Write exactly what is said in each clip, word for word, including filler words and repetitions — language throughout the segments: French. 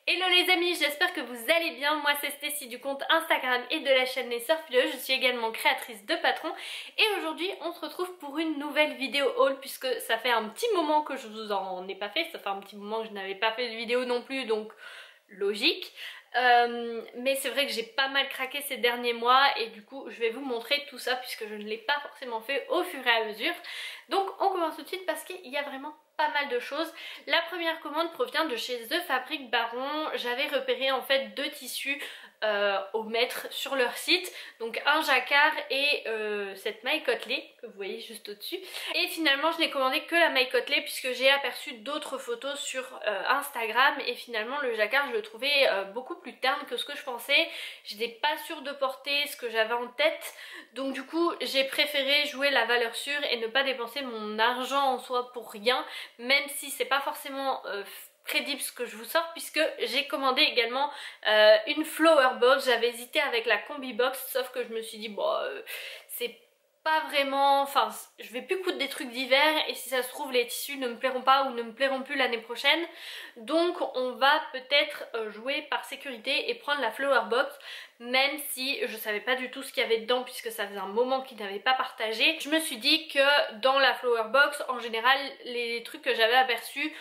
Hello les amis, j'espère que vous allez bien. Moi c'est Stécie du compte Instagram et de la chaîne Les Sœurs Fileuses. Je suis également créatrice de Patron et aujourd'hui on se retrouve pour une nouvelle vidéo haul puisque ça fait un petit moment que je vous en ai pas fait. Ça fait un petit moment que je n'avais pas fait de vidéo non plus, donc logique. Euh, mais c'est vrai que j'ai pas mal craqué ces derniers mois et du coup je vais vous montrer tout ça puisque je ne l'ai pas forcément fait au fur et à mesure. Donc on commence tout de suite parce qu'il y a vraiment pas mal de choses. La première commande provient de chez The Fabric Baron. J'avais repéré en fait deux tissus euh, au mètre sur leur site, donc un jacquard et euh, cette maille côtelée que vous voyez juste au dessus, et finalement je n'ai commandé que la maille côtelée puisque j'ai aperçu d'autres photos sur euh, Instagram et finalement le jacquard je le trouvais euh, beaucoup plus terne que ce que je pensais. Je n'étais pas sûre de porter ce que j'avais en tête, donc du coup j'ai préféré jouer la valeur sûre et ne pas dépenser mon argent en soi pour rien, même si c'est pas forcément euh, crédible ce que je vous sors puisque j'ai commandé également euh, une flower box. J'avais hésité avec la combi box sauf que je me suis dit bon euh, c'est pas vraiment, enfin je vais plus coudre des trucs d'hiver et si ça se trouve les tissus ne me plairont pas ou ne me plairont plus l'année prochaine, donc on va peut-être euh, jouer par sécurité et prendre la flower box, même si je savais pas du tout ce qu'il y avait dedans puisque ça faisait un moment qu'ils n'avaient pas partagé. Je me suis dit que dans la flower box en général les trucs que j'avais aperçus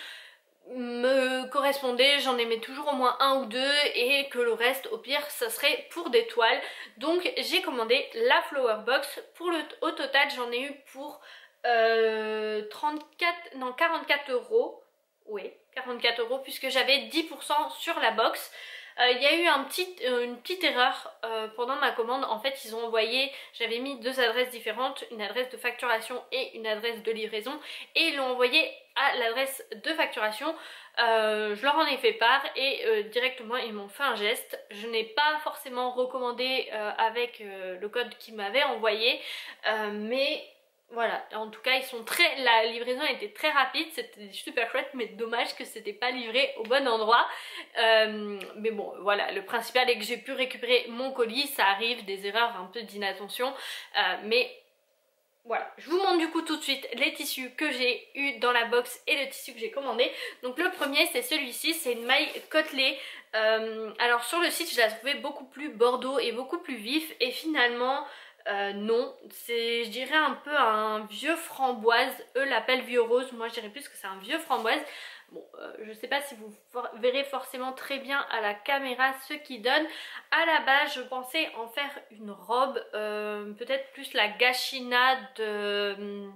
me correspondait, j'en aimais toujours au moins un ou deux et que le reste au pire ça serait pour des toiles. Donc j'ai commandé la flower box. Pour le, au total j'en ai eu pour euh, trente-quatre, non quarante-quatre euros, oui quarante-quatre euros puisque j'avais dix pour cent sur la box. Il euh, y a eu un petit, euh, une petite erreur euh, pendant ma commande. En fait ils ont envoyé, j'avais mis deux adresses différentes, une adresse de facturation et une adresse de livraison, et ils l'ont envoyé à l'adresse de facturation. Euh, je leur en ai fait part et euh, directement ils m'ont fait un geste. Je n'ai pas forcément recommandé euh, avec euh, le code qu'ils m'avaient envoyé, euh, mais voilà, en tout cas ils sont très, la livraison était très rapide, c'était super chouette, mais dommage que c'était pas livré au bon endroit. Euh, mais bon voilà, le principal est que j'ai pu récupérer mon colis. Ça arrive, des erreurs, un peu d'inattention, euh, mais voilà, je vous montre du coup tout de suite les tissus que j'ai eu dans la box et le tissu que j'ai commandé. Donc le premier c'est celui-ci, c'est une maille côtelée. Euh, alors sur le site je la trouvais beaucoup plus bordeaux et beaucoup plus vif et finalement euh, non, c'est je dirais un peu un vieux framboise. Eux l'appellent vieux rose, moi je dirais plus que c'est un vieux framboise. Bon, euh, je sais pas si vous for verrez forcément très bien à la caméra ce qui donne. À la base, je pensais en faire une robe, euh, peut-être plus la Gachina de euh,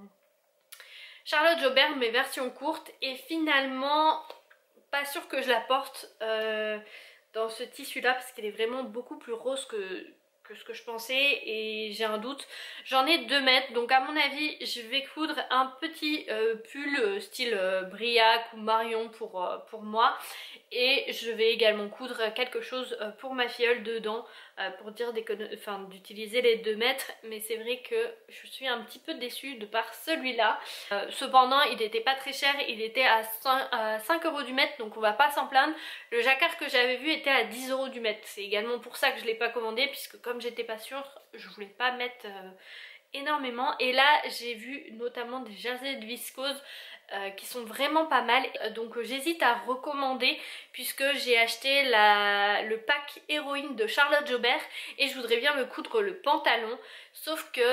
Charlotte Jobert, mais version courte. Et finalement, pas sûre que je la porte euh, dans ce tissu-là parce qu'elle est vraiment beaucoup plus rose que... que ce que je pensais et j'ai un doute. J'en ai deux mètres, donc à mon avis je vais coudre un petit euh, pull euh, style euh, Briac ou Marion pour, euh, pour moi, et je vais également coudre quelque chose euh, pour ma filleule dedans euh, pour dire enfin, d'utiliser les deux mètres, mais c'est vrai que je suis un petit peu déçue de par celui-là. Euh, cependant il n'était pas très cher, il était à cinq euros du mètre, donc on va pas s'en plaindre. Le jacquard que j'avais vu était à dix euros du mètre, c'est également pour ça que je l'ai pas commandé puisque comme j'étais pas sûre, je voulais pas mettre euh, énormément. Et là j'ai vu notamment des jerseys de viscose euh, qui sont vraiment pas mal, donc euh, j'hésite à recommander puisque j'ai acheté la, le pack héroïne de Charlotte Jobert et je voudrais bien me coudre le pantalon, sauf que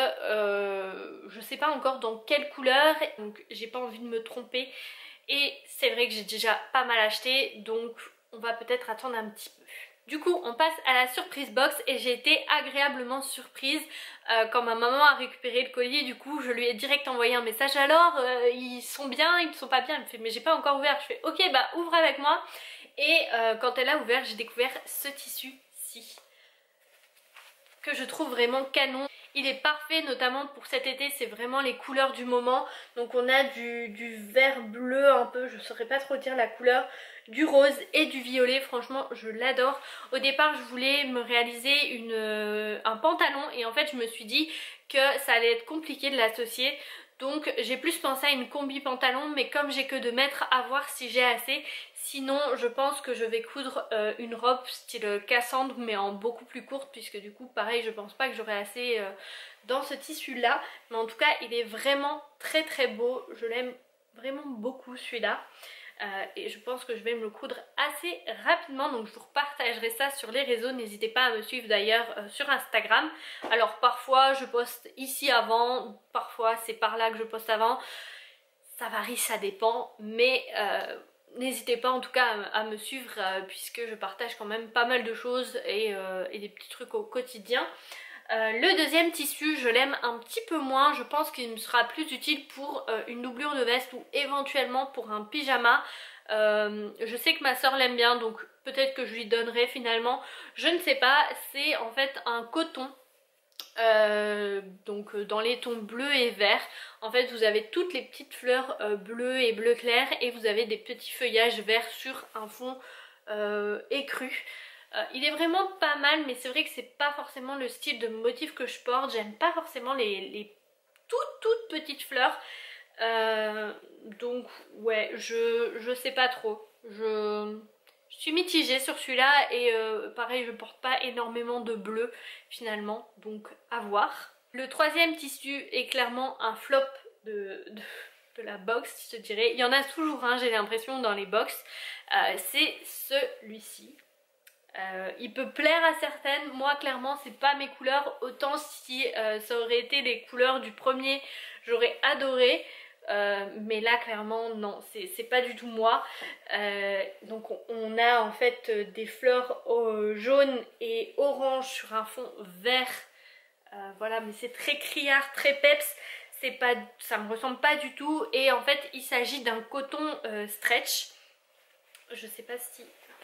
euh, je sais pas encore dans quelle couleur, donc j'ai pas envie de me tromper et c'est vrai que j'ai déjà pas mal acheté, donc on va peut-être attendre un petit peu. Du coup on passe à la surprise box et j'ai été agréablement surprise euh, quand ma maman a récupéré le colis. Du coup je lui ai direct envoyé un message, alors euh, ils sont bien, ils ne sont pas bien. Elle me fait mais j'ai pas encore ouvert. Je fais ok bah ouvre avec moi, et euh, quand elle a ouvert j'ai découvert ce tissu-ci que je trouve vraiment canon. Il est parfait notamment pour cet été, c'est vraiment les couleurs du moment. Donc on a du, du vert bleu un peu, je saurais pas trop dire la couleur, du rose et du violet. Franchement je l'adore. Au départ je voulais me réaliser une, euh, un pantalon et en fait je me suis dit que ça allait être compliqué de l'associer. Donc j'ai plus pensé à une combi pantalon, mais comme j'ai que deux mètres, à voir si j'ai assez. Sinon je pense que je vais coudre euh, une robe style Cassandre mais en beaucoup plus courte, puisque du coup pareil je pense pas que j'aurai assez euh, dans ce tissu là. Mais en tout cas il est vraiment très très beau, je l'aime vraiment beaucoup celui-là. euh, et je pense que je vais me le coudre assez rapidement, donc je vous repartagerai ça sur les réseaux. N'hésitez pas à me suivre d'ailleurs euh, sur Instagram. Alors parfois je poste ici avant, parfois c'est par là que je poste avant, ça varie, ça dépend, mais euh, n'hésitez pas en tout cas à, à me suivre euh, puisque je partage quand même pas mal de choses et, euh, et des petits trucs au quotidien. Euh, le deuxième tissu, je l'aime un petit peu moins, je pense qu'il me sera plus utile pour euh, une doublure de veste ou éventuellement pour un pyjama. Euh, je sais que ma soeur l'aime bien, donc peut-être que je lui donnerai finalement, je ne sais pas. C'est en fait un coton, euh, donc dans les tons bleus et verts. En fait vous avez toutes les petites fleurs euh, bleues et bleu clair et vous avez des petits feuillages verts sur un fond euh, écru. Euh, il est vraiment pas mal, mais c'est vrai que c'est pas forcément le style de motif que je porte. J'aime pas forcément les, les toutes toutes petites fleurs. Euh, donc ouais, je, je sais pas trop. Je, je suis mitigée sur celui-là et euh, pareil, je porte pas énormément de bleu finalement, donc à voir. Le troisième tissu est clairement un flop de... de... de la box, je dirais. Il y en a toujours un, hein, j'ai l'impression, dans les box. Euh, c'est celui-ci. Euh, il peut plaire à certaines, moi clairement c'est pas mes couleurs, autant si euh, ça aurait été les couleurs du premier j'aurais adoré, euh, mais là clairement non, c'est pas du tout moi. Euh, donc on, on a en fait des fleurs euh, jaunes et orange sur un fond vert, euh, voilà, mais c'est très criard, très peps, c'est pas, ça me ressemble pas du tout. Et en fait il s'agit d'un coton euh, stretch, je sais pas si...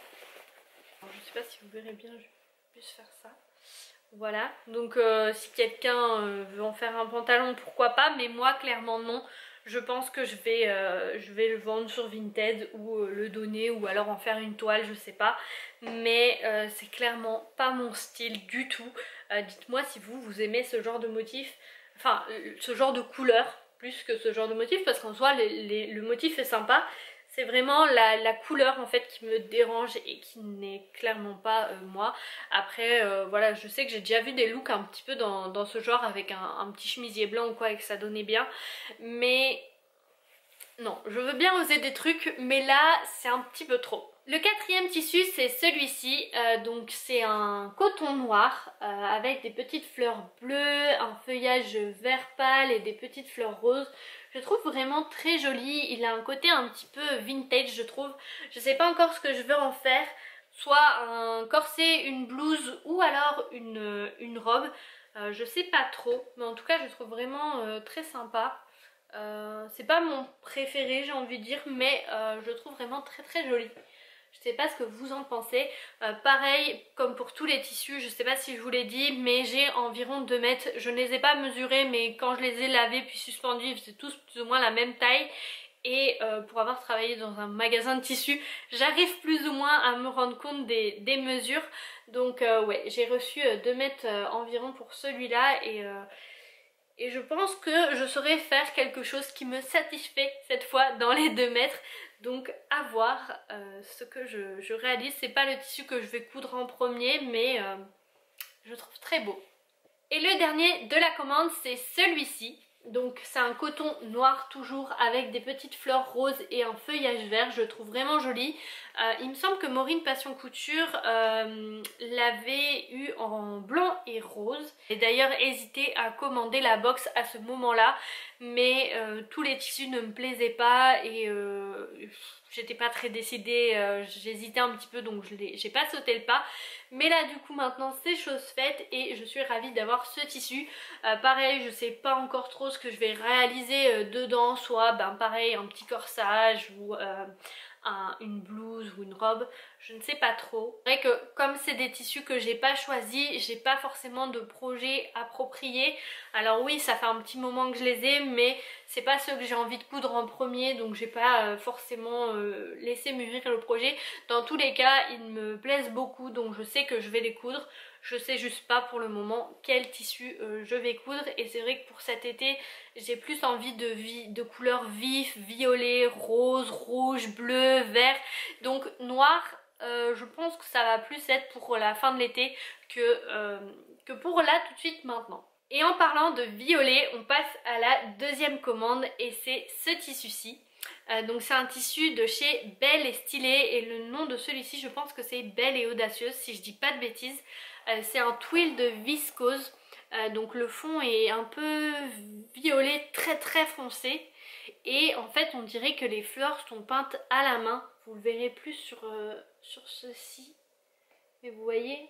Alors, je sais pas si vous verrez bien, je vais plus faire ça. Voilà, donc euh, si quelqu'un euh, veut en faire un pantalon, pourquoi pas, mais moi clairement non. Je pense que je vais, euh, je vais le vendre sur Vinted ou euh, le donner ou alors en faire une toile, je sais pas. Mais euh, c'est clairement pas mon style du tout. Euh, dites-moi si vous, vous aimez ce genre de motif, enfin ce genre de couleur plus que ce genre de motif, parce qu'en soi les, les, le motif est sympa. C'est vraiment la, la couleur en fait qui me dérange et qui n'est clairement pas euh, moi. Après euh, voilà, je sais que j'ai déjà vu des looks un petit peu dans, dans ce genre avec un, un petit chemisier blanc ou quoi et que ça donnait bien. Mais non, je veux bien oser des trucs mais là c'est un petit peu trop. Le quatrième tissu c'est celui-ci, euh, donc c'est un coton noir euh, avec des petites fleurs bleues, un feuillage vert pâle et des petites fleurs roses. Je trouve vraiment très joli, il a un côté un petit peu vintage je trouve. Je sais pas encore ce que je veux en faire, soit un corset, une blouse ou alors une, une robe. Euh, je sais pas trop, mais en tout cas je trouve vraiment euh, très sympa. Euh, c'est pas mon préféré j'ai envie de dire, mais euh, je le trouve vraiment très très joli. Je sais pas ce que vous en pensez. Euh, pareil comme pour tous les tissus, je sais pas si je vous l'ai dit, mais j'ai environ deux mètres. Je ne les ai pas mesurés, mais quand je les ai lavés puis suspendus, ils faisaient tous plus ou moins la même taille. Et euh, pour avoir travaillé dans un magasin de tissus, j'arrive plus ou moins à me rendre compte des, des mesures. Donc euh, ouais, j'ai reçu deux mètres euh, environ pour celui-là et... Euh, Et je pense que je saurais faire quelque chose qui me satisfait cette fois dans les deux mètres. Donc à voir euh, ce que je, je réalise. C'est pas le tissu que je vais coudre en premier, mais euh, je trouve très beau. Et le dernier de la commande c'est celui-ci. Donc c'est un coton noir toujours avec des petites fleurs roses et un feuillage vert, je le trouve vraiment joli. Euh, il me semble que Maureen Passion Couture euh, l'avait eu en blanc et rose. J'ai d'ailleurs hésité à commander la box à ce moment-là, mais euh, tous les tissus ne me plaisaient pas et euh, j'étais pas très décidée, euh, j'hésitais un petit peu donc je j'ai pas sauté le pas. Mais là du coup maintenant c'est chose faite et je suis ravie d'avoir ce tissu. Euh, pareil, je sais pas encore trop ce que je vais réaliser euh, dedans, soit ben pareil un petit corsage ou euh, un, une blouse ou une robe, je ne sais pas trop. C'est vrai que comme c'est des tissus que j'ai pas choisis, j'ai pas forcément de projet approprié. Alors oui, ça fait un petit moment que je les ai, mais c'est pas ceux que j'ai envie de coudre en premier, donc j'ai pas euh, forcément euh, laissé mûrir le projet. Dans tous les cas, ils me plaisent beaucoup, donc je sais que je vais les coudre. Je sais juste pas pour le moment quel tissu euh, je vais coudre, et c'est vrai que pour cet été j'ai plus envie de, vi de couleurs vives, violet, rose, rouge, bleu, vert, donc noir. Euh, je pense que ça va plus être pour la fin de l'été que, euh, que pour là tout de suite maintenant. Et en parlant de violet, on passe à la deuxième commande et c'est ce tissu-ci. Euh, donc c'est un tissu de chez Belle et Stylée et le nom de celui-ci je pense que c'est Belle et Audacieuse si je dis pas de bêtises. Euh, c'est un twill de viscose, euh, donc le fond est un peu violet très très foncé et en fait on dirait que les fleurs sont peintes à la main. Vous le verrez plus sur, euh, sur ceci, mais vous voyez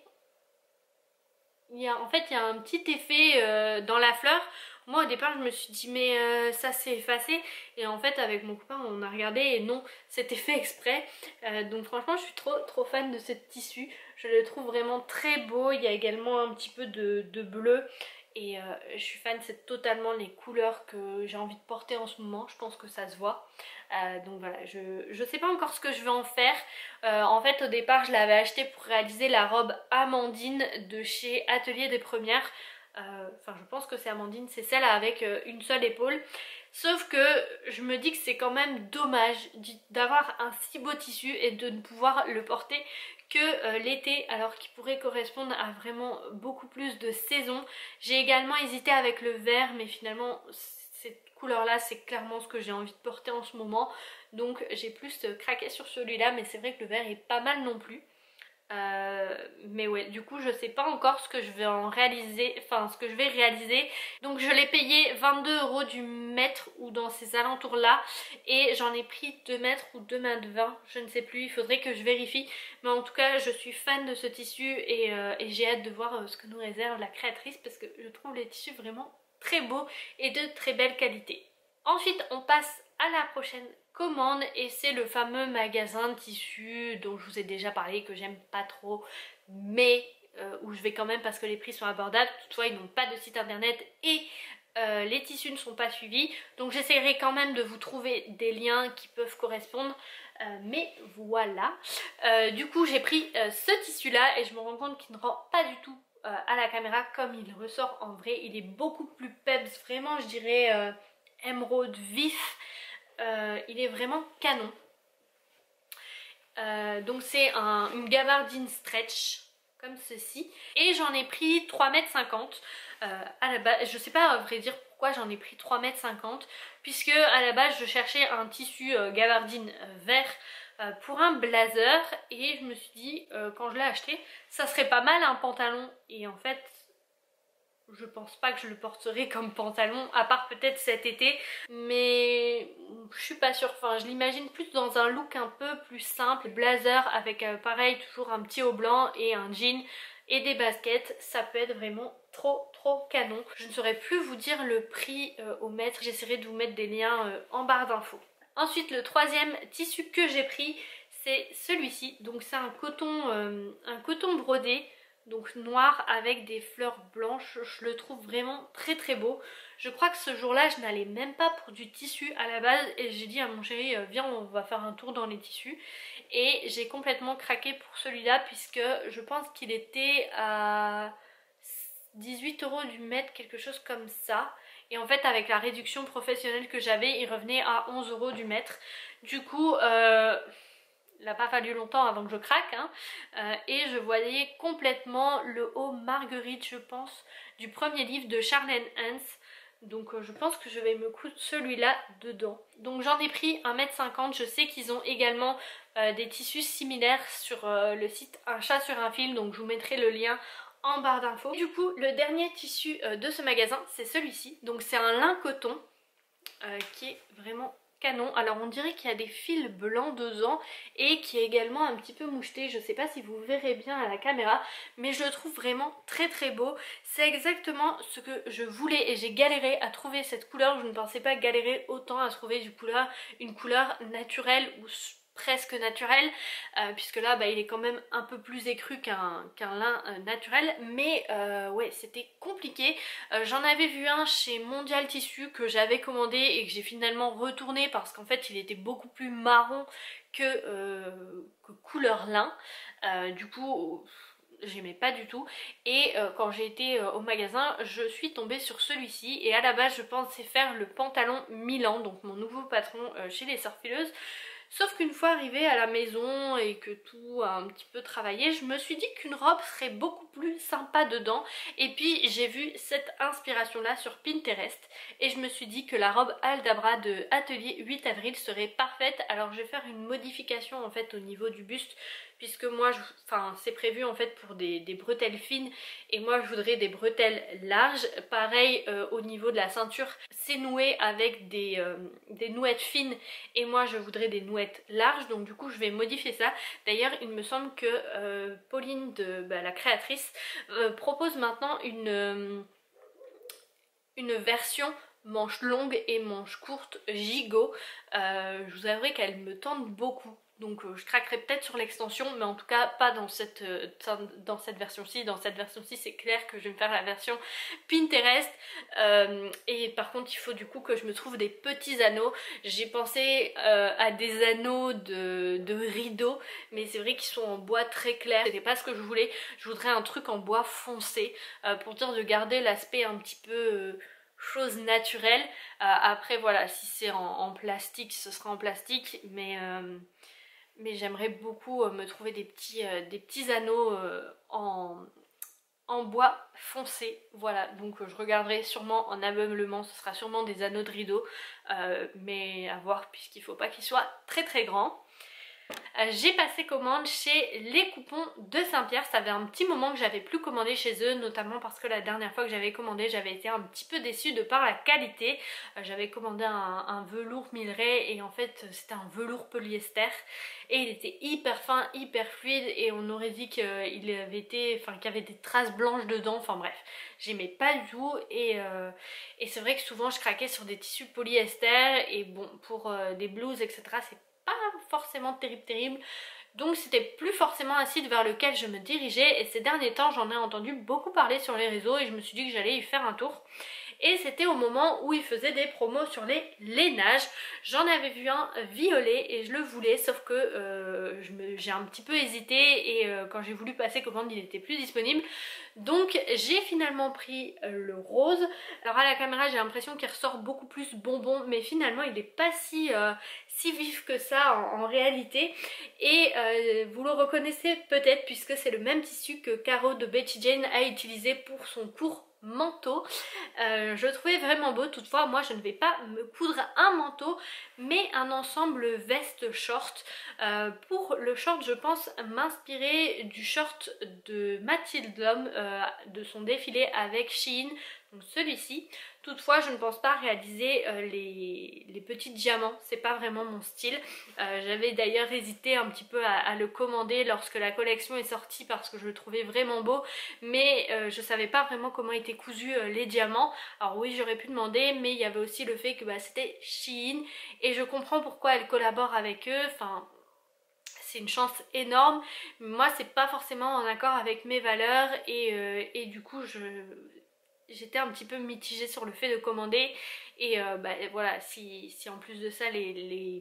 il y a, en fait il y a un petit effet euh, dans la fleur. Moi au départ je me suis dit mais euh, ça s'est effacé et en fait avec mon copain on a regardé et non c'était fait exprès. Euh, donc franchement je suis trop trop fan de ce tissu, je le trouve vraiment très beau. Il y a également un petit peu de, de bleu et euh, je suis fan, c'est totalement les couleurs que j'ai envie de porter en ce moment, je pense que ça se voit. Euh, donc voilà, je, je sais pas encore ce que je vais en faire. Euh, en fait au départ je l'avais acheté pour réaliser la robe Amandine de chez Atelier des Premières. Euh, enfin je pense que c'est Amandine, c'est celle avec euh, une seule épaule. Sauf que je me dis que c'est quand même dommage d'avoir un si beau tissu et de ne pouvoir le porter que euh, l'été alors qu'il pourrait correspondre à vraiment beaucoup plus de saisons. J'ai également hésité avec le vert mais finalement cette couleur là c'est clairement ce que j'ai envie de porter en ce moment. Donc j'ai plus craqué sur celui-là mais c'est vrai que le vert est pas mal non plus. Euh, mais ouais, du coup je sais pas encore ce que je vais en réaliser, enfin ce que je vais réaliser. Donc je l'ai payé vingt-deux euros du mètre ou dans ces alentours là et j'en ai pris deux mètres ou deux mètres vingt, je ne sais plus, il faudrait que je vérifie. Mais en tout cas je suis fan de ce tissu et, euh, et j'ai hâte de voir euh, ce que nous réserve la créatrice parce que je trouve les tissus vraiment très beaux et de très belle qualité. Ensuite on passe à la prochaine commande et c'est le fameux magasin de tissus dont je vous ai déjà parlé, que j'aime pas trop mais euh, où je vais quand même parce que les prix sont abordables. Toutefois ils n'ont pas de site internet et euh, les tissus ne sont pas suivis, donc j'essaierai quand même de vous trouver des liens qui peuvent correspondre. Euh, mais voilà, euh, du coup j'ai pris euh, ce tissu là et je me rends compte qu'il ne rend pas du tout euh, à la caméra comme il ressort en vrai. Il est beaucoup plus peps, vraiment je dirais euh, émeraude vif. Euh, il est vraiment canon. Euh, donc c'est un, une gabardine stretch comme ceci et j'en ai pris trois mètres cinquante. Euh, à la base, je sais pas à vrai dire pourquoi j'en ai pris trois mètres cinquante puisque à la base je cherchais un tissu euh, gabardine euh, vert euh, pour un blazer et je me suis dit euh, quand je l'ai acheté ça serait pas mal un pantalon et en fait je pense pas que je le porterai comme pantalon, à part peut-être cet été, mais je suis pas sûre. Enfin, je l'imagine plus dans un look un peu plus simple, blazer avec euh, pareil toujours un petit haut blanc et un jean et des baskets. Ça peut être vraiment trop trop canon. Je ne saurais plus vous dire le prix euh, au mètre, j'essaierai de vous mettre des liens euh, en barre d'infos. Ensuite le troisième tissu que j'ai pris c'est celui-ci, donc c'est un coton, euh, un coton brodé. Donc noir avec des fleurs blanches, je le trouve vraiment très très beau. Je crois que ce jour-là je n'allais même pas pour du tissu à la base et j'ai dit à mon chéri viens on va faire un tour dans les tissus. Et j'ai complètement craqué pour celui-là puisque je pense qu'il était à dix-huit euros du mètre, quelque chose comme ça. Et en fait avec la réduction professionnelle que j'avais il revenait à onze euros du mètre. Du coup... Euh... il n'a pas fallu longtemps avant que je craque hein. euh, et je voyais complètement le haut marguerite je pense du premier livre de Charlène Hans. Donc euh, je pense que je vais me coudre celui-là dedans. Donc j'en ai pris un mètre cinquante. Je sais qu'ils ont également euh, des tissus similaires sur euh, le site Un chat sur un fil, donc je vous mettrai le lien en barre d'infos. Du coup le dernier tissu euh, de ce magasin c'est celui-ci. Donc c'est un lin coton euh, qui est vraiment canon. Alors on dirait qu'il y a des fils blancs dedans et qui est également un petit peu moucheté. Je sais pas si vous verrez bien à la caméra mais je le trouve vraiment très très beau. C'est exactement ce que je voulais et j'ai galéré à trouver cette couleur. Je ne pensais pas galérer autant à trouver du couleur, une couleur naturelle ou presque naturel euh, puisque là bah, il est quand même un peu plus écru qu'un qu'un lin euh, naturel mais euh, ouais c'était compliqué. Euh, j'en avais vu un chez Mondial Tissu que j'avais commandé et que j'ai finalement retourné parce qu'en fait il était beaucoup plus marron que, euh, que couleur lin. Euh, du coup j'aimais pas du tout et euh, quand j'ai été euh, au magasin je suis tombée sur celui-ci et à la base je pensais faire le pantalon Milan, donc mon nouveau patron euh, chez les Sœurs Fileuses. Sauf qu'une fois arrivée à la maison et que tout a un petit peu travaillé, je me suis dit qu'une robe serait beaucoup plus sympa dedans. Et puis j'ai vu cette inspiration là sur Pinterest et je me suis dit que la robe Aldabra de Atelier huit avril serait parfaite. Alors je vais faire une modification en fait au niveau du buste, puisque moi, je, enfin, c'est prévu en fait pour des, des bretelles fines et moi je voudrais des bretelles larges. Pareil euh, au niveau de la ceinture, c'est noué avec des, euh, des nouettes fines et moi je voudrais des nouettes larges, donc du coup je vais modifier ça. D'ailleurs il me semble que euh, Pauline, de, bah, la créatrice, euh, propose maintenant une, euh, une version manche longue et manche courte gigot. Euh, je vous avouerai qu'elle me tente beaucoup. Donc euh, je craquerai peut-être sur l'extension, mais en tout cas pas dans cette, euh, dans cette version-ci. Dans cette version-ci c'est clair que je vais me faire la version Pinterest. Euh, et par contre il faut du coup que je me trouve des petits anneaux. J'ai pensé euh, à des anneaux de, de rideaux, mais c'est vrai qu'ils sont en bois très clair. C'était pas ce que je voulais. Je voudrais un truc en bois foncé euh, pour dire de garder l'aspect un petit peu... Euh, chose naturelle. Euh, après voilà, si c'est en, en plastique ce sera en plastique, mais... Euh, mais j'aimerais beaucoup euh, me trouver des petits, euh, des petits anneaux euh, en, en bois foncé. Voilà, donc euh, je regarderai sûrement en ameublement, ce sera sûrement des anneaux de rideau, euh, mais à voir puisqu'il ne faut pas qu'ils soient très très grands. Euh, j'ai passé commande chez Les Coupons de Saint-Pierre. Ça fait un petit moment que j'avais plus commandé chez eux, notamment parce que la dernière fois que j'avais commandé j'avais été un petit peu déçue de par la qualité. Euh, j'avais commandé un, un velours Milleray et en fait c'était un velours polyester et il était hyper fin, hyper fluide et on aurait dit qu'il avait été, enfin qu'il y avait des traces blanches dedans, enfin bref, j'aimais pas du tout et, euh, et c'est vrai que souvent je craquais sur des tissus polyester et bon pour euh, des blouses et cetera c'est pas forcément terrible terrible, donc c'était plus forcément un site vers lequel je me dirigeais et ces derniers temps j'en ai entendu beaucoup parler sur les réseaux et je me suis dit que j'allais y faire un tour. Et c'était au moment où ils faisaient des promos sur les lainages. J'en avais vu un violet et je le voulais, sauf que euh, j'ai un petit peu hésité et euh, quand j'ai voulu passer commande il n'était plus disponible. Donc j'ai finalement pris le rose. Alors à la caméra j'ai l'impression qu'il ressort beaucoup plus bonbon, mais finalement il n'est pas si, euh, si vif que ça en, en réalité. Et euh, vous le reconnaissez peut-être puisque c'est le même tissu que Caro de Betty Jane a utilisé pour son court manteau. Euh, je le trouvais vraiment beau. Toutefois moi je ne vais pas me coudre un manteau mais un ensemble veste short. Euh, pour le short je pense m'inspirer du short de Mathilde Lhomme euh, de son défilé avec Shein, donc celui-ci. Toutefois je ne pense pas réaliser euh, les, les petits diamants, c'est pas vraiment mon style. Euh, j'avais d'ailleurs hésité un petit peu à, à le commander lorsque la collection est sortie parce que je le trouvais vraiment beau, mais euh, je savais pas vraiment comment étaient cousus euh, les diamants. Alors oui j'aurais pu demander, mais il y avait aussi le fait que bah, c'était Shein et je comprends pourquoi elle collabore avec eux, enfin c'est une chance énorme. Moi c'est pas forcément en accord avec mes valeurs et, euh, et du coup je... j'étais un petit peu mitigée sur le fait de commander et euh, bah, voilà, si, si en plus de ça les, les,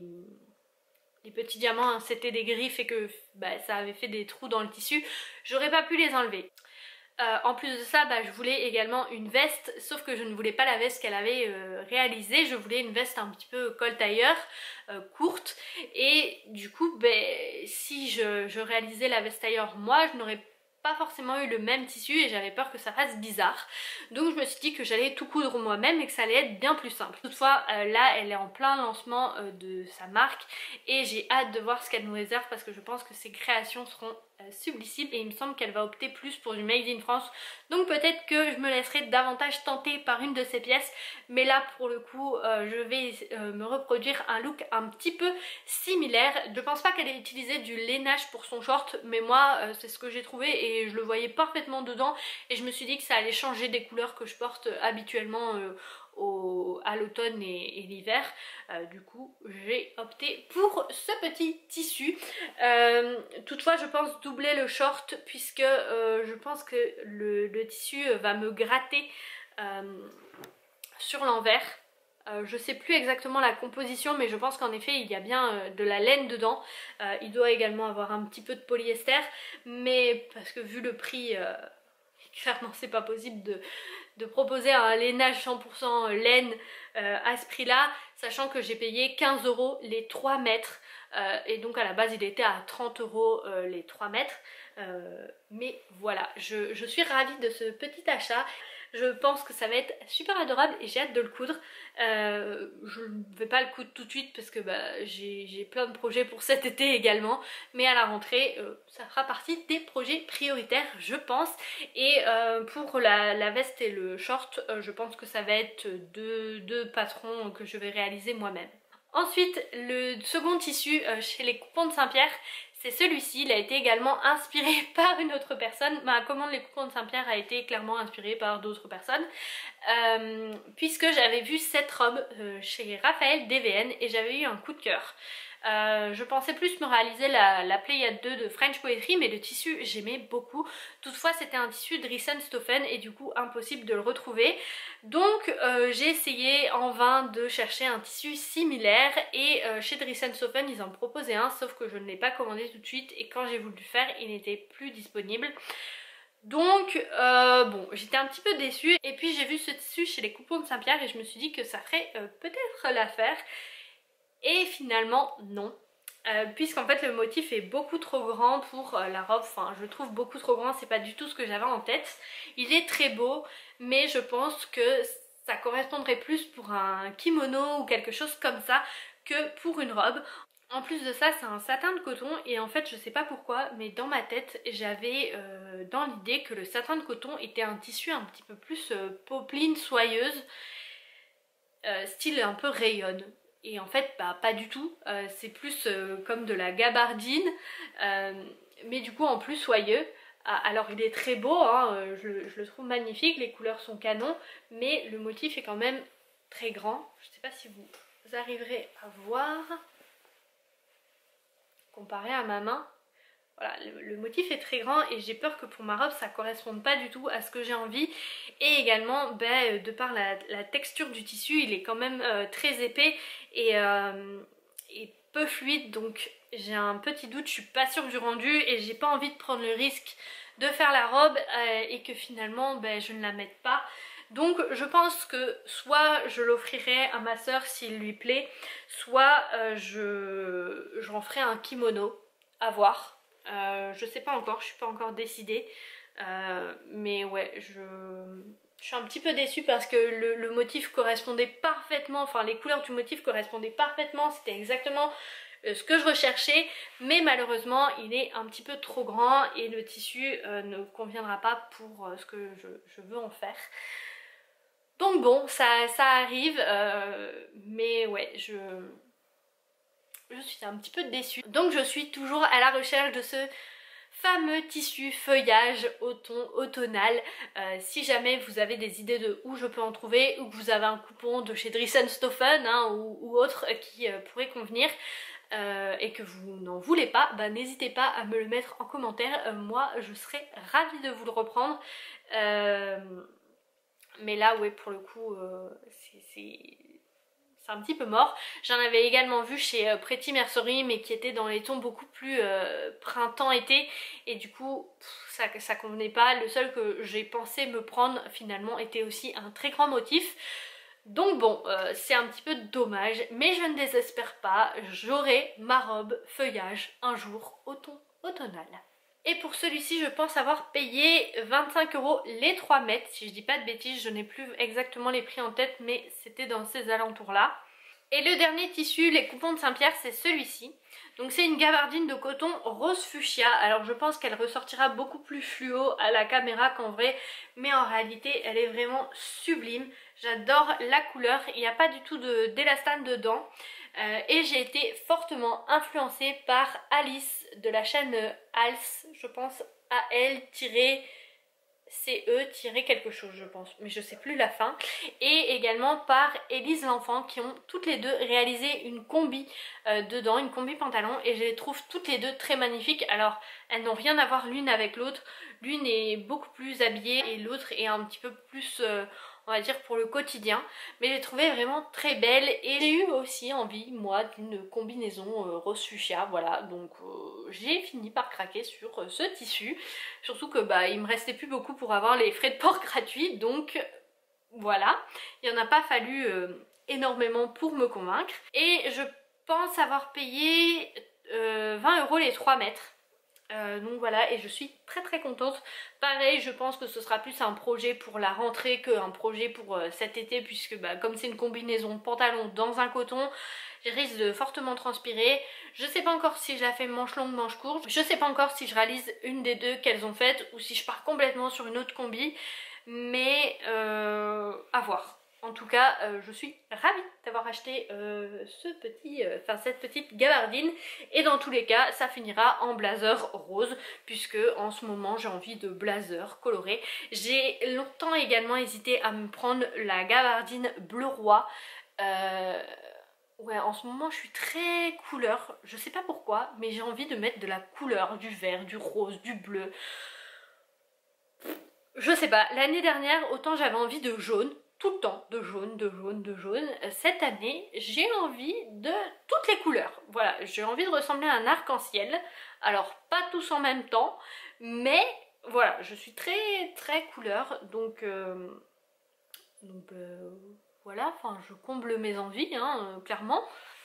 les petits diamants hein, c'était des griffes et que bah, ça avait fait des trous dans le tissu, j'aurais pas pu les enlever. Euh, en plus de ça, bah, je voulais également une veste, sauf que je ne voulais pas la veste qu'elle avait euh, réalisée, je voulais une veste un petit peu col tailleur, euh, courte, et du coup, bah, si je, je réalisais la veste tailleur moi, je n'aurais pas forcément eu le même tissu et j'avais peur que ça fasse bizarre. Donc je me suis dit que j'allais tout coudre moi-même et que ça allait être bien plus simple. Toutefois, euh, là, elle est en plein lancement euh, de sa marque et j'ai hâte de voir ce qu'elle nous réserve parce que je pense que ses créations seront euh, sublissimes et il me semble qu'elle va opter plus pour du Made in France. Donc peut-être que je me laisserai davantage tenter par une de ces pièces, mais là pour le coup euh, je vais euh, me reproduire un look un petit peu similaire. Je pense pas qu'elle ait utilisé du lainage pour son short, mais moi euh, c'est ce que j'ai trouvé et je le voyais parfaitement dedans et je me suis dit que ça allait changer des couleurs que je porte habituellement euh, Au, à l'automne et, et l'hiver. Euh, du coup j'ai opté pour ce petit tissu. Euh, toutefois je pense doubler le short puisque euh, je pense que le, le tissu va me gratter euh, sur l'envers. Euh, je sais plus exactement la composition mais je pense qu'en effet il y a bien euh, de la laine dedans. Euh, il doit également avoir un petit peu de polyester mais parce que vu le prix euh, clairement c'est pas possible de, de proposer un lainage cent pour cent laine euh, à ce prix là, sachant que j'ai payé quinze euros les trois mètres. euh, et donc à la base il était à trente euros euh, les trois mètres. Euh, mais voilà, je, je suis ravie de ce petit achat. Je pense que ça va être super adorable et j'ai hâte de le coudre. Euh, je ne vais pas le coudre tout de suite parce que bah, j'ai plein de projets pour cet été également. Mais à la rentrée, euh, ça fera partie des projets prioritaires, je pense. Et euh, pour la, la veste et le short, euh, je pense que ça va être deux, deux patrons que je vais réaliser moi-même. Ensuite, le second tissu euh, chez les Coupons de Saint-Pierre, c'est celui-ci. Il a été également inspiré par une autre personne. Ma commande Les Coupons de Saint-Pierre a été clairement inspirée par d'autres personnes. Euh, puisque j'avais vu cette robe euh, chez Raphaël D V N et j'avais eu un coup de cœur. Euh, je pensais plus me réaliser la, la Pléiade deux de French Poetry, mais le tissu j'aimais beaucoup. Toutefois c'était un tissu Driessen-Stoffe et du coup impossible de le retrouver. Donc euh, j'ai essayé en vain de chercher un tissu similaire et euh, chez Driessen-Stoffe ils en proposaient un, sauf que je ne l'ai pas commandé tout de suite et quand j'ai voulu le faire il n'était plus disponible. Donc euh, bon, j'étais un petit peu déçue et puis j'ai vu ce tissu chez les Coupons de Saint-Pierre et je me suis dit que ça ferait euh, peut-être l'affaire. Et finalement non, euh, puisqu'en fait le motif est beaucoup trop grand pour euh, la robe, enfin je le trouve beaucoup trop grand, c'est pas du tout ce que j'avais en tête. Il est très beau mais je pense que ça correspondrait plus pour un kimono ou quelque chose comme ça que pour une robe. En plus de ça c'est un satin de coton et en fait je sais pas pourquoi mais dans ma tête j'avais euh, dans l'idée que le satin de coton était un tissu un petit peu plus euh, popeline soyeuse, euh, style un peu rayonne. Et en fait bah pas du tout, euh, c'est plus euh, comme de la gabardine, euh, mais du coup en plus soyeux. Alors il est très beau, hein, je, je le trouve magnifique, les couleurs sont canon, mais le motif est quand même très grand. Je sais pas si vous arriverez à voir, comparé à ma main. Voilà, le, le motif est très grand et j'ai peur que pour ma robe ça corresponde pas du tout à ce que j'ai envie. Et également, ben, de par la, la texture du tissu, il est quand même euh, très épais et, euh, et peu fluide. Donc j'ai un petit doute, je suis pas sûre du rendu et j'ai pas envie de prendre le risque de faire la robe euh, et que finalement ben, je ne la mette pas. Donc je pense que soit je l'offrirai à ma soeur s'il lui plaît, soit euh, je j'en ferai un kimono, à voir. Euh, je sais pas encore, je suis pas encore décidée, euh, mais ouais, je, je suis un petit peu déçue parce que le, le motif correspondait parfaitement, enfin les couleurs du motif correspondaient parfaitement, c'était exactement ce que je recherchais, mais malheureusement il est un petit peu trop grand et le tissu euh, ne conviendra pas pour euh, ce que je, je veux en faire. Donc bon, ça, ça arrive, euh, mais ouais, je... je suis un petit peu déçue. Donc je suis toujours à la recherche de ce fameux tissu feuillage au ton automnal. Euh, si jamais vous avez des idées de où je peux en trouver ou que vous avez un coupon de chez Driessen-Stoffe hein, ou, ou autre qui euh, pourrait convenir euh, et que vous n'en voulez pas, bah, n'hésitez pas à me le mettre en commentaire. Euh, moi je serais ravie de vous le reprendre. Euh, mais là ouais pour le coup euh, c'est... c'est un petit peu mort. J'en avais également vu chez euh, Pretty Mercery mais qui était dans les tons beaucoup plus euh, printemps-été et du coup pff, ça, ça convenait pas. Le seul que j'ai pensé me prendre finalement était aussi un très grand motif. Donc bon, euh, c'est un petit peu dommage mais je ne désespère pas. J'aurai ma robe feuillage un jour au ton automnal. Et pour celui-ci, je pense avoir payé vingt-cinq euros les trois mètres. Si je dis pas de bêtises, je n'ai plus exactement les prix en tête, mais c'était dans ces alentours-là. Et le dernier tissu, les Coupons de Saint-Pierre, c'est celui-ci. Donc c'est une gabardine de coton rose fuchsia. Alors je pense qu'elle ressortira beaucoup plus fluo à la caméra qu'en vrai, mais en réalité, elle est vraiment sublime. J'adore la couleur, il n'y a pas du tout d'élastane dedans. Euh, et j'ai été fortement influencée par Alice de la chaîne Als, je pense A L C E quelque chose je pense, mais je sais plus la fin, et également par Élise L'Enfant qui ont toutes les deux réalisé une combi euh, dedans, une combi pantalon, et je les trouve toutes les deux très magnifiques. Alors elles n'ont rien à voir l'une avec l'autre, l'une est beaucoup plus habillée et l'autre est un petit peu plus... Euh, on va dire pour le quotidien, mais j'ai trouvé vraiment très belle et j'ai eu aussi envie moi d'une combinaison euh, rose fuchsia, voilà, donc euh, j'ai fini par craquer sur euh, ce tissu, surtout que bah il me restait plus beaucoup pour avoir les frais de port gratuits, donc voilà, il n'y en a pas fallu euh, énormément pour me convaincre. Et je pense avoir payé euh, vingt euros les trois mètres. Euh, donc voilà, et je suis très très contente. Pareil, je pense que ce sera plus un projet pour la rentrée qu'un projet pour euh, cet été, puisque bah, comme c'est une combinaison de pantalon dans un coton, je risque de fortement transpirer. Je sais pas encore si je la fais manche longue, manche courte. Je sais pas encore si je réalise une des deux qu'elles ont faites ou si je pars complètement sur une autre combi, mais euh, à voir. En tout cas, euh, je suis ravie d'avoir acheté euh, ce petit, euh, enfin, cette petite gabardine. Et dans tous les cas, ça finira en blazer rose, puisque en ce moment j'ai envie de blazer coloré. J'ai longtemps également hésité à me prendre la gabardine bleu roi. Euh, ouais, en ce moment je suis très couleur. Je sais pas pourquoi, mais j'ai envie de mettre de la couleur, du vert, du rose, du bleu. Je sais pas, l'année dernière, autant j'avais envie de jaune. Tout le temps, de jaune, de jaune, de jaune. Cette année, j'ai envie de toutes les couleurs. Voilà, j'ai envie de ressembler à un arc-en-ciel. Alors, pas tous en même temps, mais voilà, je suis très très couleur. Donc, euh, donc euh, voilà, enfin, je comble mes envies, hein, euh, clairement.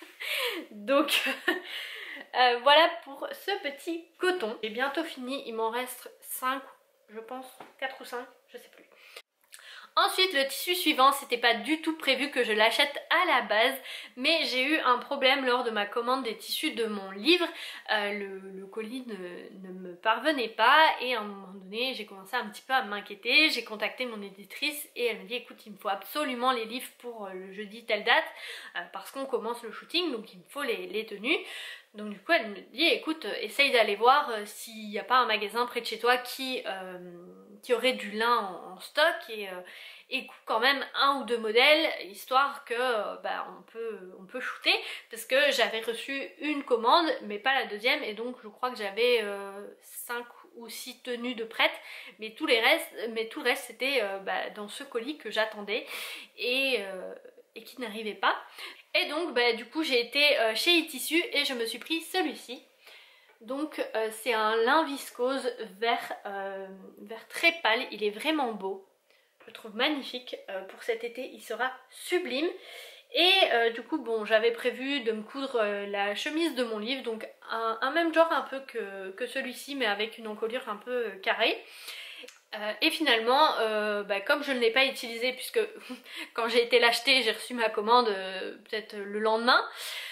Donc, euh, voilà pour ce petit coton. J'ai bientôt fini, il m'en reste cinq, je pense, quatre ou cinq, je sais plus. Ensuite, le tissu suivant, c'était pas du tout prévu que je l'achète à la base, mais j'ai eu un problème lors de ma commande des tissus de mon livre. Euh, le, le colis ne, ne me parvenait pas et à un moment donné, j'ai commencé un petit peu à m'inquiéter. J'ai contacté mon éditrice et elle me dit écoute, il me faut absolument les livres pour le jeudi telle date euh, parce qu'on commence le shooting, donc il me faut les, les tenues. Donc du coup elle me dit écoute, essaye d'aller voir euh, s'il n'y a pas un magasin près de chez toi qui, euh, qui aurait du lin en, en stock et, euh, et quand même un ou deux modèles histoire que euh, bah, on peut, on peut shooter, parce que j'avais reçu une commande mais pas la deuxième et donc je crois que j'avais euh, cinq ou six tenues de prêtes, mais tous les restes, mais tout le reste c'était euh, bah, dans ce colis que j'attendais et, euh, et qui n'arrivait pas. Et donc bah, du coup j'ai été euh, chez eTissu et je me suis pris celui-ci. Donc euh, c'est un lin viscose vert, euh, vert très pâle, il est vraiment beau. Je le trouve magnifique, euh, pour cet été il sera sublime. Et euh, du coup bon, j'avais prévu de me coudre euh, la chemise de mon livre, donc un, un même genre un peu que, que celui-ci mais avec une encolure un peu euh, carrée. Euh, et finalement, euh, bah, comme je ne l'ai pas utilisé puisque quand j'ai été l'acheter, j'ai reçu ma commande euh, peut-être le lendemain.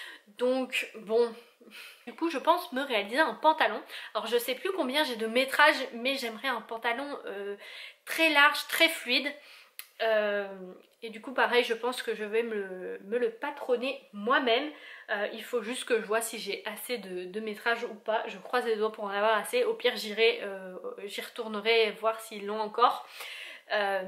Donc bon, du coup je pense me réaliser un pantalon. Alors je sais plus combien j'ai de métrage, mais j'aimerais un pantalon euh, très large, très fluide. Euh, et du coup pareil, je pense que je vais me le, me le patronner moi-même. Euh, il faut juste que je vois si j'ai assez de, de métrage ou pas. Je croise les doigts pour en avoir assez. Au pire j'irai, euh, j'y retournerai voir s'ils l'ont encore. Euh,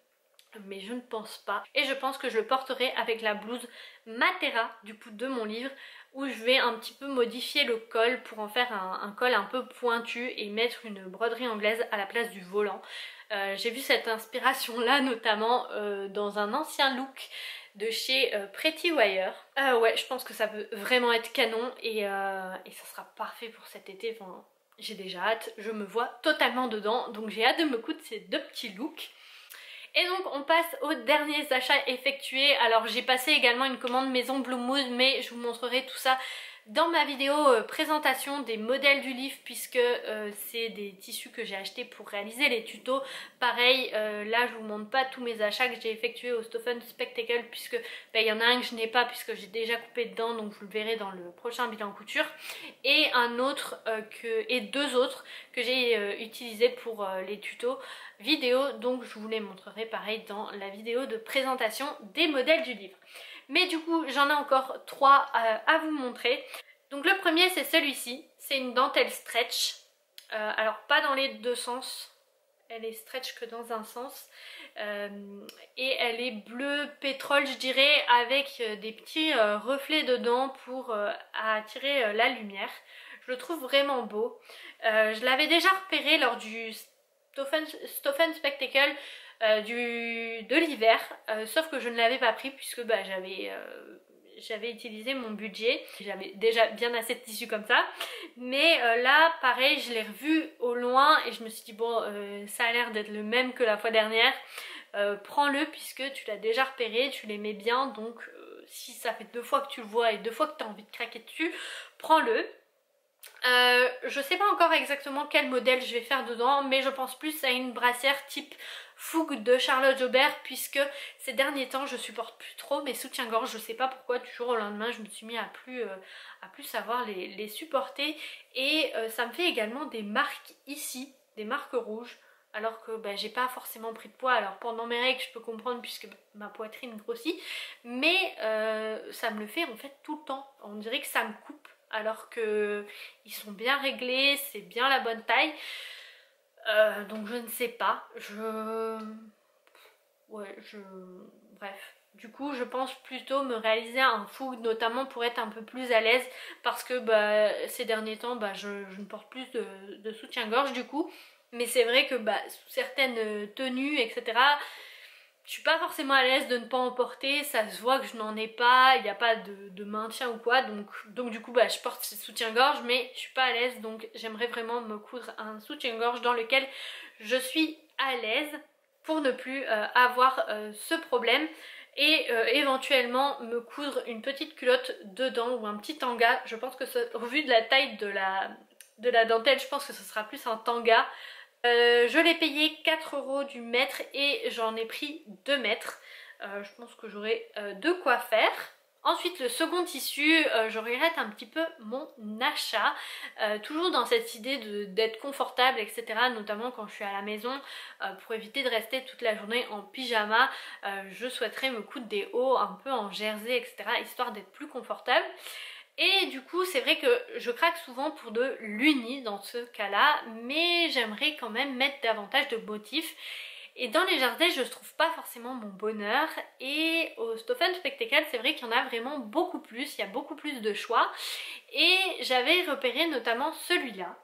mais je ne pense pas. Et je pense que je le porterai avec la blouse Matera du coup de mon livre, où je vais un petit peu modifier le col pour en faire un, un col un peu pointu et mettre une broderie anglaise à la place du volant. Euh, j'ai vu cette inspiration là notamment euh, dans un ancien look de chez euh, Pretty Wire. Euh, ouais, je pense que ça peut vraiment être canon et, euh, et ça sera parfait pour cet été. Enfin, j'ai déjà hâte, je me vois totalement dedans, donc j'ai hâte de me coudre ces deux petits looks. Et donc on passe aux derniers achats effectués. Alors j'ai passé également une commande maison Blue Mood, mais je vous montrerai tout ça dans ma vidéo euh, présentation des modèles du livre, puisque euh, c'est des tissus que j'ai achetés pour réaliser les tutos. Pareil, euh, là je vous montre pas tous mes achats que j'ai effectués au Stoffen Spectacle, puisque il y en a un que je n'ai pas puisque j'ai déjà coupé dedans, donc vous le verrez dans le prochain bilan couture. Et un autre euh, que, et deux autres que j'ai euh, utilisés pour euh, les tutos vidéo, donc je vous les montrerai pareil dans la vidéo de présentation des modèles du livre. Mais du coup j'en ai encore trois à, à vous montrer. Donc le premier c'est celui-ci, c'est une dentelle stretch, euh, alors pas dans les deux sens, elle est stretch que dans un sens, euh, et elle est bleu pétrole je dirais, avec des petits euh, reflets dedans pour euh, attirer euh, la lumière. Je le trouve vraiment beau, euh, je l'avais déjà repéré lors du Stoffen, Stoffen Spectacle euh, du, de l'hiver, euh, sauf que je ne l'avais pas pris puisque bah, j'avais euh, j'avais utilisé mon budget, j'avais déjà bien assez de tissu comme ça, mais euh, là pareil je l'ai revu au loin et je me suis dit bon euh, ça a l'air d'être le même que la fois dernière, euh, prends-le puisque tu l'as déjà repéré, tu l'aimais bien, donc euh, si ça fait deux fois que tu le vois et deux fois que tu as envie de craquer dessus, prends-le. Euh, je sais pas encore exactement quel modèle je vais faire dedans, mais je pense plus à une brassière type fougue de Charlotte Jobert, puisque ces derniers temps je supporte plus trop mes soutiens-gorge. Je sais pas pourquoi, du jour au lendemain je me suis mis à plus, euh, à plus savoir les, les supporter, et euh, ça me fait également des marques ici, des marques rouges, alors que bah, j'ai pas forcément pris de poids. Alors pendant mes règles je peux comprendre puisque ma poitrine grossit, mais euh, ça me le fait en fait tout le temps. On dirait que ça me coupe, alors que ils sont bien réglés, c'est bien la bonne taille. Euh, donc je ne sais pas, je... Ouais, je... Bref. Du coup, je pense plutôt me réaliser un fougue, notamment pour être un peu plus à l'aise, parce que bah, ces derniers temps, bah, je, je ne porte plus de, de soutien-gorge du coup. Mais c'est vrai que bah, sous certaines tenues, et cetera, je suis pas forcément à l'aise de ne pas en porter, ça se voit que je n'en ai pas, il n'y a pas de, de maintien ou quoi, donc, donc du coup bah, je porte ce soutien-gorge, mais je suis pas à l'aise, donc j'aimerais vraiment me coudre un soutien-gorge dans lequel je suis à l'aise pour ne plus euh, avoir euh, ce problème, et euh, éventuellement me coudre une petite culotte dedans ou un petit tanga. Je pense que ce, au vu de la taille de la, de la dentelle, je pense que ce sera plus un tanga. Euh, je l'ai payé quatre euros du mètre et j'en ai pris deux mètres. Euh, je pense que j'aurai euh, de quoi faire. Ensuite, le second tissu, euh, je regrette un petit peu mon achat, euh, toujours dans cette idée d'être confortable, et cetera. Notamment quand je suis à la maison, euh, pour éviter de rester toute la journée en pyjama, euh, je souhaiterais me coudre des hauts un peu en jersey, et cetera, histoire d'être plus confortable. Et du coup c'est vrai que je craque souvent pour de l'uni dans ce cas là, mais j'aimerais quand même mettre davantage de motifs. Et dans les jerseys je ne trouve pas forcément mon bonheur, et au Stoffe Spectacle c'est vrai qu'il y en a vraiment beaucoup plus, il y a beaucoup plus de choix. Et j'avais repéré notamment celui-là.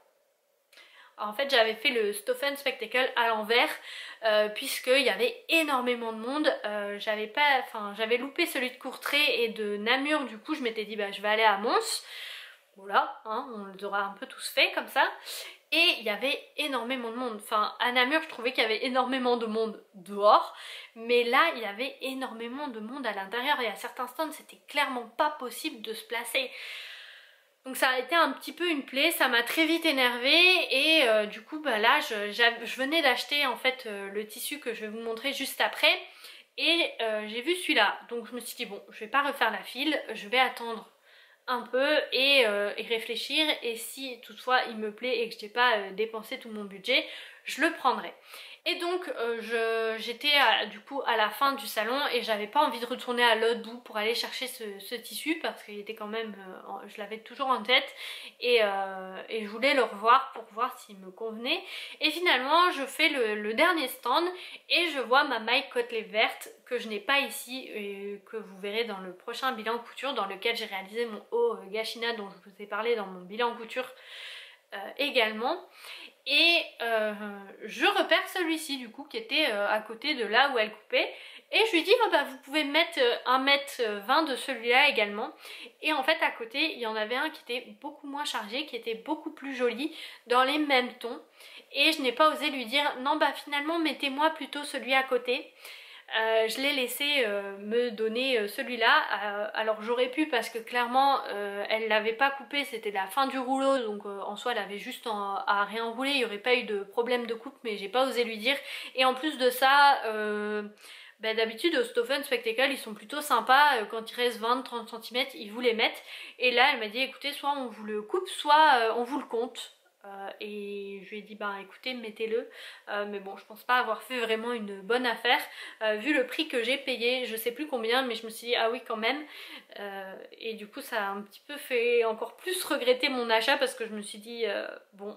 En fait j'avais fait le Stoffe Spectacle à l'envers, euh, puisqu'il y avait énormément de monde. euh, j'avais pas, enfin j'avais loupé celui de Courtrai et de Namur, du coup je m'étais dit bah je vais aller à Mons. Voilà, hein, on les aura un peu tous fait comme ça. Et il y avait énormément de monde. Enfin à Namur je trouvais qu'il y avait énormément de monde dehors, mais là il y avait énormément de monde à l'intérieur, et à certains stands c'était clairement pas possible de se placer. Donc ça a été un petit peu une plaie, ça m'a très vite énervée, et euh, du coup bah là je, je venais d'acheter en fait euh, le tissu que je vais vous montrer juste après, et euh, j'ai vu celui-là. Donc je me suis dit bon, je vais pas refaire la file, je vais attendre un peu et, euh, et réfléchir, et si toutefois il me plaît et que je n'ai pas euh, dépensé tout mon budget, je le prendrai. Et donc euh, j'étais du coup à la fin du salon et j'avais pas envie de retourner à l'autre bout pour aller chercher ce, ce tissu, parce qu'il était quand même, euh, je l'avais toujours en tête, et, euh, et je voulais le revoir pour voir s'il me convenait. Et finalement je fais le, le dernier stand et je vois ma maille côtelée verte que je n'ai pas ici et que vous verrez dans le prochain bilan couture, dans lequel j'ai réalisé mon haut Gachina dont je vous ai parlé dans mon bilan couture euh, également. Et euh, je repère celui-ci du coup qui était euh, à côté de là où elle coupait, et je lui dis oh bah vous pouvez mettre un mètre vingt de celui-là également. Et en fait à côté il y en avait un qui était beaucoup moins chargé, qui était beaucoup plus joli, dans les mêmes tons, et je n'ai pas osé lui dire non bah finalement mettez-moi plutôt celui à côté. Euh, je l'ai laissé euh, me donner euh, celui-là. Euh, alors j'aurais pu, parce que clairement euh, elle l'avait pas coupé, c'était la fin du rouleau, donc euh, en soi elle avait juste en, à réenrouler, il n'y aurait pas eu de problème de coupe, mais j'ai pas osé lui dire. Et en plus de ça, euh, bah, d'habitude au Stoffe Spectacle ils sont plutôt sympas, euh, quand il reste vingt à trente centimètres ils vous les mettent. Et là elle m'a dit écoutez, soit on vous le coupe, soit euh, on vous le compte. Euh, et je lui ai dit bah écoutez mettez-le, euh, mais bon je pense pas avoir fait vraiment une bonne affaire, euh, vu le prix que j'ai payé, je sais plus combien, mais je me suis dit ah oui quand même, euh, et du coup ça a un petit peu fait encore plus regretter mon achat, parce que je me suis dit euh, bon.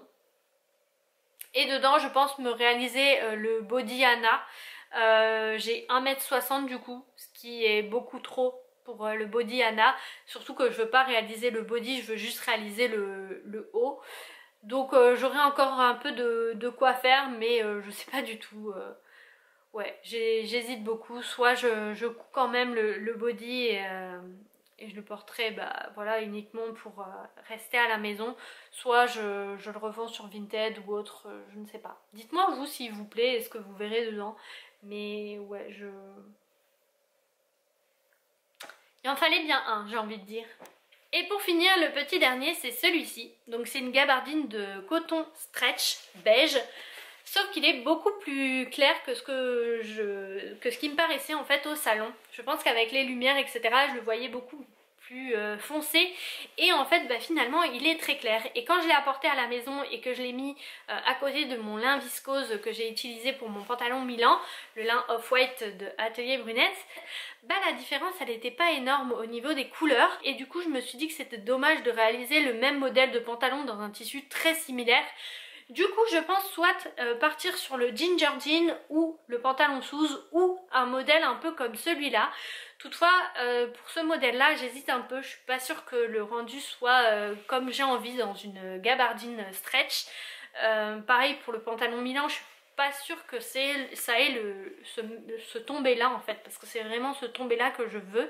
Et dedans je pense me réaliser euh, le body Anna. euh, j'ai un mètre soixante du coup, ce qui est beaucoup trop pour euh, le body Anna, surtout que je veux pas réaliser le body, je veux juste réaliser le, le haut. Donc euh, j'aurai encore un peu de, de quoi faire, mais euh, je sais pas du tout. Euh, ouais, j'hésite beaucoup. Soit je, je couds quand même le, le body et, euh, et je le porterai bah, voilà, uniquement pour euh, rester à la maison. Soit je, je le revends sur Vinted ou autre, euh, je ne sais pas. Dites-moi vous s'il vous plaît, est-ce que vous verrez dedans. Mais ouais, je... Il en fallait bien un, j'ai envie de dire. Et pour finir, le petit dernier, c'est celui-ci. Donc c'est une gabardine de coton stretch beige. Sauf qu'il est beaucoup plus clair que ce que je que ce qui me paraissait en fait au salon. Je pense qu'avec les lumières, et cetera, je le voyais beaucoup plus euh, foncé. Et en fait, bah, finalement, il est très clair. Et quand je l'ai apporté à la maison et que je l'ai mis euh, à côté de mon lin viscose que j'ai utilisé pour mon pantalon Milan, le lin Off-White de Atelier Brunette, bah la différence, elle n'était pas énorme au niveau des couleurs. Et du coup, je me suis dit que c'était dommage de réaliser le même modèle de pantalon dans un tissu très similaire. Du coup, je pense soit euh, partir sur le ginger jean ou le pantalon Suze ou un modèle un peu comme celui-là. Toutefois, euh, pour ce modèle-là, j'hésite un peu. Je suis pas sûre que le rendu soit euh, comme j'ai envie dans une gabardine stretch. Euh, pareil pour le pantalon Milan, je suis pas sûre que c'est ça ait le, ce, ce tombé-là en fait, parce que c'est vraiment ce tombé-là que je veux.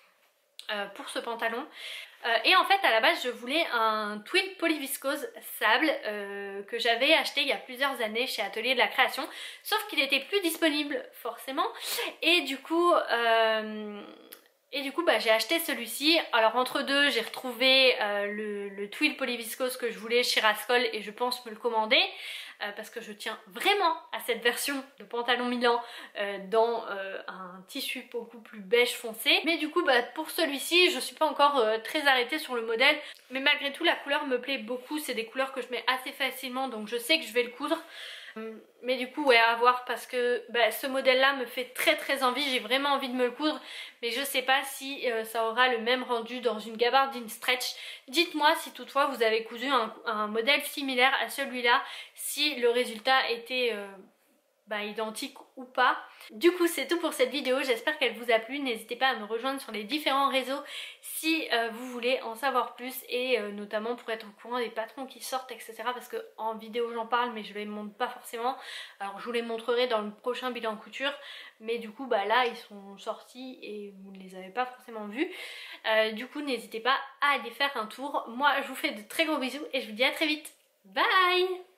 Euh, pour ce pantalon euh, et en fait à la base je voulais un twill polyviscose sable euh, que j'avais acheté il y a plusieurs années chez Atelier de la Création, sauf qu'il était plus disponible forcément et du coup euh, et du coup bah, j'ai acheté celui-ci. Alors entre deux j'ai retrouvé euh, le, le twill polyviscose que je voulais chez Rascol et je pense me le commander. Euh, parce que je tiens vraiment à cette version de pantalon Milan euh, dans euh, un tissu beaucoup plus beige foncé. Mais du coup bah, pour celui-ci je suis pas encore euh, très arrêtée sur le modèle, mais malgré tout la couleur me plaît beaucoup, c'est des couleurs que je mets assez facilement donc je sais que je vais le coudre. Mais du coup ouais, à voir, parce que bah, ce modèle là me fait très très envie, j'ai vraiment envie de me le coudre, mais je sais pas si euh, ça aura le même rendu dans une gabardine stretch. Dites-moi si toutefois vous avez cousu un, un modèle similaire à celui-là, si le résultat était euh, bah, identique ou pas. Du coup c'est tout pour cette vidéo, j'espère qu'elle vous a plu. N'hésitez pas à me rejoindre sur les différents réseaux si euh, vous voulez en savoir plus, et euh, notamment pour être au courant des patrons qui sortent, etc. Parce que en vidéo j'en parle mais je les montre pas forcément, alors je vous les montrerai dans le prochain bilan couture, mais du coup bah là ils sont sortis et vous ne les avez pas forcément vus. Euh, du coup n'hésitez pas à aller faire un tour. Moi je vous fais de très gros bisous et je vous dis à très vite. Bye!